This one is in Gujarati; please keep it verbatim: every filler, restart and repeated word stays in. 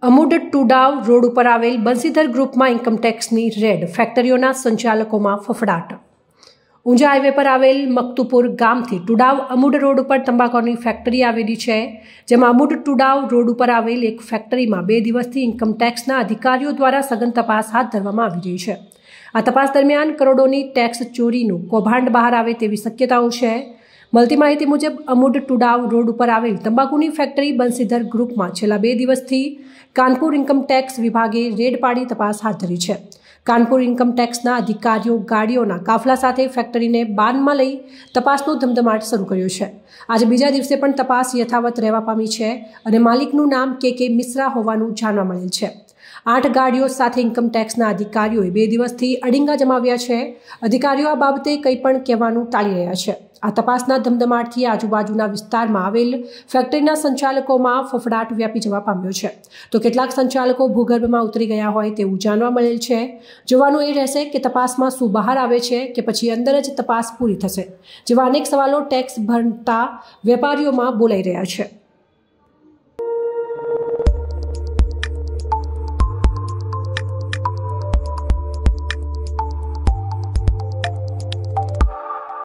અમુડ ટુડાવ રોડ ઉપર આવેલ બંસીધર ગ્રુપમાં ઇન્કમટેક્સની રેડ, ફેક્ટરીઓના સંચાલકોમાં ફફડાટ। ઊંઝા હાઈવે પર આવેલ મકતુપુર ગામથી ટુડાવ અમુડ રોડ ઉપર તંબાકુની ફેક્ટરી આવેલી છે, જેમાં અમુડ ટુડાવ રોડ ઉપર આવેલ એક ફેક્ટરીમાં બે દિવસથી ઇન્કમટેક્સના અધિકારીઓ દ્વારા સઘન તપાસ હાથ ધરવામાં આવી રહી છે। આ તપાસ દરમિયાન કરોડોની ટેક્સ ચોરીનું કૌભાંડ બહાર આવે તેવી શક્યતાઓ છે। મળતી માહિતી મુજબ અમુડ ટુડાવ રોડ ઉપર આવેલ તંબાકુની ફેક્ટરી બંસીધર ગ્રુપમાં છેલ્લા બે દિવસથી કાનપુર ઇન્કમટેક્સ વિભાગે રેડ પાડી તપાસ હાથ ધરી છે। કાનપુર ઇન્કમટેક્સના અધિકારીઓ ગાડીઓના કાફલા સાથે ફેક્ટરીને બાનમાં લઈ તપાસનો ધમધમાટ શરૂ કર્યો છે। આજે બીજા દિવસે પણ તપાસ યથાવત રહેવા પામી છે અને માલિકનું નામ કે કે મિશ્રા હોવાનું જાણવા મળેલ છે। આઠ ગાડીઓ સાથે ઇન્કમટેક્સના અધિકારીઓએ બે દિવસથી અડિંગા જમાવ્યા છે। અધિકારીઓ આ બાબતે કંઈ પણ કહેવાનું ટાળી રહ્યા છે। આ તપાસના ધમધમાટથી આજુબાજુના વિસ્તારમાં આવેલ ફેક્ટરીના સંચાલકોમાં ફફડાટ વ્યાપી જવા પામ્યો છે, તો કેટલાક સંચાલકો ભૂગર્ભમાં ઉતરી ગયા હોય તેવું જાણવા મળેલ છે। જોવાનું એ રહેશે કે તપાસમાં શું બહાર આવે છે કે પછી અંદર જ તપાસ પૂરી થશે, જેવા અનેક સવાલો ટેક્સ ભરતા વેપારીઓમાં બોલાઈ રહ્યા છે।